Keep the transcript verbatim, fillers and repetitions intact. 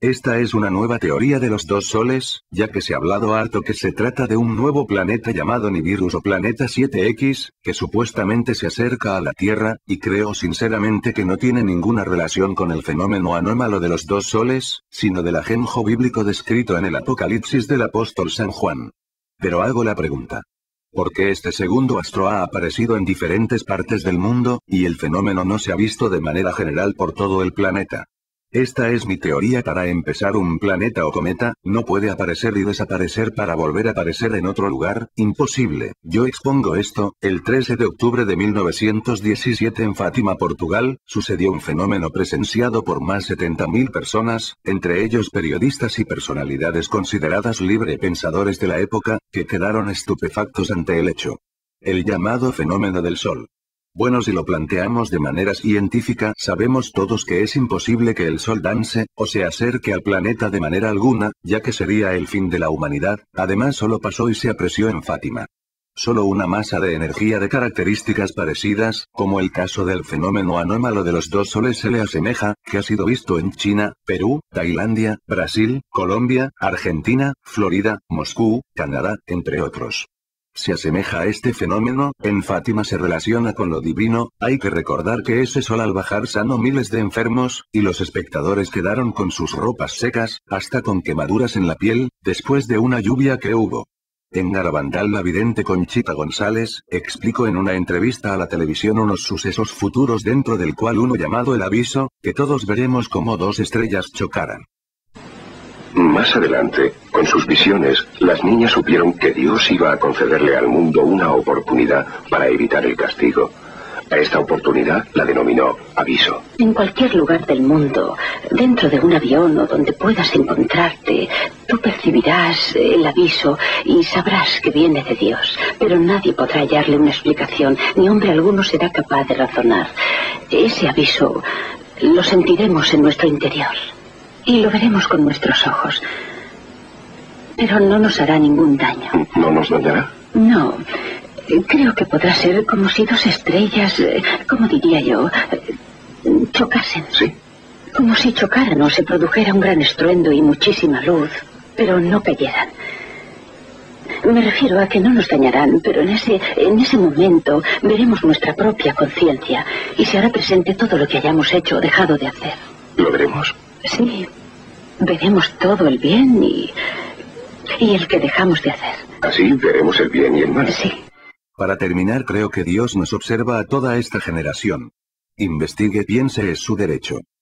Esta es una nueva teoría de los dos soles, ya que se ha hablado harto que se trata de un nuevo planeta llamado Nibiru o Planeta siete X, que supuestamente se acerca a la Tierra, y creo sinceramente que no tiene ninguna relación con el fenómeno anómalo de los dos soles, sino del ajenjo bíblico descrito en el Apocalipsis del apóstol San Juan. Pero hago la pregunta. ¿Por qué este segundo astro ha aparecido en diferentes partes del mundo, y el fenómeno no se ha visto de manera general por todo el planeta? Esta es mi teoría. Para empezar, un planeta o cometa no puede aparecer y desaparecer para volver a aparecer en otro lugar, imposible. Yo expongo esto. El trece de octubre de mil novecientos diecisiete en Fátima, Portugal, sucedió un fenómeno presenciado por más de setenta mil personas, entre ellos periodistas y personalidades consideradas librepensadores de la época, que quedaron estupefactos ante el hecho. El llamado fenómeno del Sol. Bueno, si lo planteamos de manera científica, sabemos todos que es imposible que el Sol dance, o se acerque al planeta de manera alguna, ya que sería el fin de la humanidad. Además, solo pasó y se apreció en Fátima. Solo una masa de energía de características parecidas, como el caso del fenómeno anómalo de los dos soles, se le asemeja, que ha sido visto en China, Perú, Tailandia, Brasil, Colombia, Argentina, Florida, Moscú, Canadá, entre otros. Se asemeja a este fenómeno. En Fátima se relaciona con lo divino. Hay que recordar que ese sol al bajar sanó miles de enfermos, y los espectadores quedaron con sus ropas secas, hasta con quemaduras en la piel, después de una lluvia que hubo. En Garabandal, la vidente Conchita González explicó en una entrevista a la televisión unos sucesos futuros, dentro del cual uno llamado el aviso, que todos veremos como dos estrellas chocaran. Más adelante, con sus visiones, las niñas supieron que Dios iba a concederle al mundo una oportunidad para evitar el castigo. A esta oportunidad la denominó aviso. En cualquier lugar del mundo, dentro de un avión o donde puedas encontrarte, tú percibirás el aviso y sabrás que viene de Dios. Pero nadie podrá hallarle una explicación, ni hombre alguno será capaz de razonar. Ese aviso lo sentiremos en nuestro interior. Y lo veremos con nuestros ojos. Pero no nos hará ningún daño. ¿No nos dañará? No. Creo que podrá ser como si dos estrellas, como diría yo, chocasen. Sí. Como si chocaran o se produjera un gran estruendo y muchísima luz, pero no cayeran. Me refiero a que no nos dañarán, pero en ese, en ese momento veremos nuestra propia conciencia y se hará presente todo lo que hayamos hecho o dejado de hacer. ¿Lo veremos? Sí, veremos todo el bien y, y el que dejamos de hacer. Así veremos el bien y el mal. Sí. Para terminar, creo que Dios nos observa a toda esta generación. Investigue, piense, es su derecho.